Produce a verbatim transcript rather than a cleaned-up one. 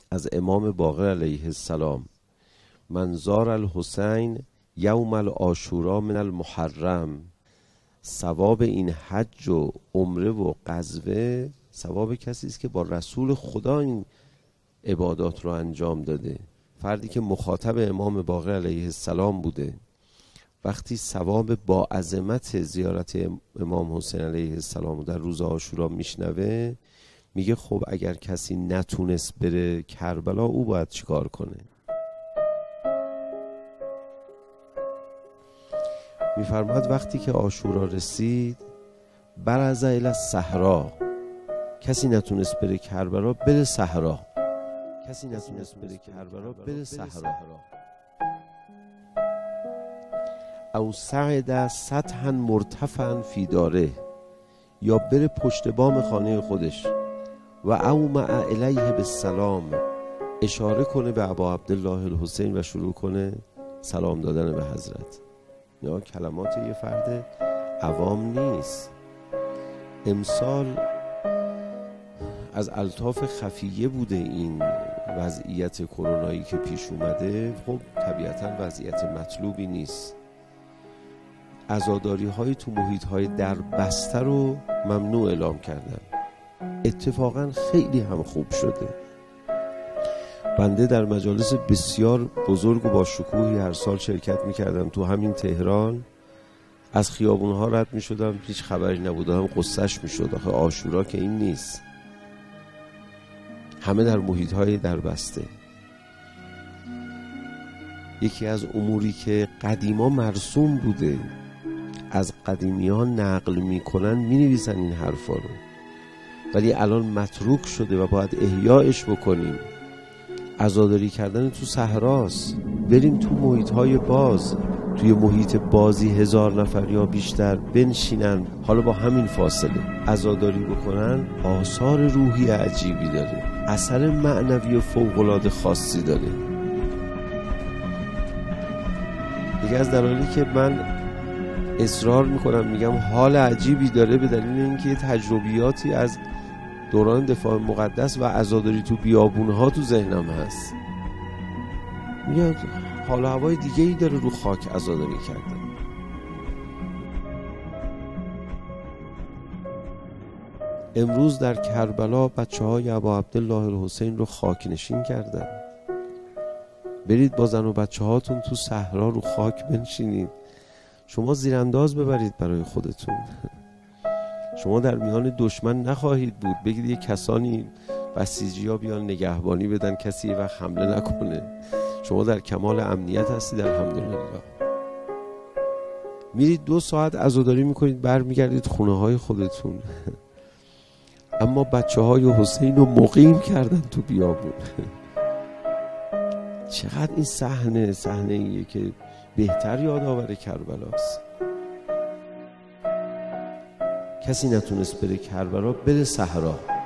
از امام باقر علیه السلام: من زار الحسین یوم العاشورا من المحرم. ثواب این حج و عمره و غزوه ثواب کسی است که با رسول خدا این عبادات رو انجام داده. فردی که مخاطب امام باقر علیه السلام بوده وقتی ثواب با عظمت زیارت امام حسین علیه السلام در روز عاشورا میشنوه، میگه خب اگر کسی نتونست بره کربلا، او باید چیکار کنه؟ میفرماد وقتی که عاشورا رسید، برز الی الصحرا، کسی نتونست بره کربلا، بره صحرا. کسی نتونست بره کربلا، بره صحرا. او صعد سطحا مرتفعا فی داره، یا بره پشت بام خانه خودش و اومع الیه بالسلام، اشاره کنه به ابا عبدالله الحسین و شروع کنه سلام دادن به حضرت. یا کلمات یه فرد عوام نیست. امسال از الطاف خفیه بوده این وضعیت کرونایی که پیش اومده. خب طبیعتا وضعیت مطلوبی نیست. عزاداری های تو محیط های در بسته رو ممنوع اعلام کردن. اتفاقا خیلی هم خوب شده. بنده در مجالس بسیار بزرگ و با شکوهی هر سال شرکت میکردم تو همین تهران. از خیابونها رد میشدم، هیچ خبری نبود، هم قصهش میشد. آخه عاشورا که این نیست. همه در محیط های در بسته. یکی از اموری که قدیما مرسوم بوده، از قدیمیان نقل میکنن، مینویسن این حرفا رو، ولی الان متروک شده و باید احیایش بکنیم. عزاداری کردن تو صحراست. بریم تو محیط های باز، توی محیط بازی هزار نفر یا بیشتر بنشینن، حالا با همین فاصله عزاداری بکنن. آثار روحی عجیبی داره، اثر معنوی فوق‌العاده خاصی داره. یکی از دلایلی که من اصرار میکنم میگم حال عجیبی داره، به دلیل اینکه تجربیاتی از دوران دفاع مقدس و عزاداری تو بیابونها تو ذهنم هست. میگم حال و هوای دیگه ای داره رو خاک عزاداری کردن. امروز در کربلا بچه های ابا عبدالله الحسین رو خاک نشین کردن. برید با زن و بچه هاتون تو صحرا رو خاک بنشینید. شما زیرانداز ببرید برای خودتون. شما در میان دشمن نخواهید بود. بگید یه کسانی بسیجی ها بیان نگهبانی بدن کسی یه وقت حمله نکنه. شما در کمال امنیت هستید الحمدلله. میرید دو ساعت عزاداری میکنید، برمیگردید خونه های خودتون. اما بچه های حسین رو مقیم کردن تو بیابون. چقدر این صحنه صحنه ایه که بهتر یادآور کربلاست. کسی نتونست بره کربلا، بره صحرا.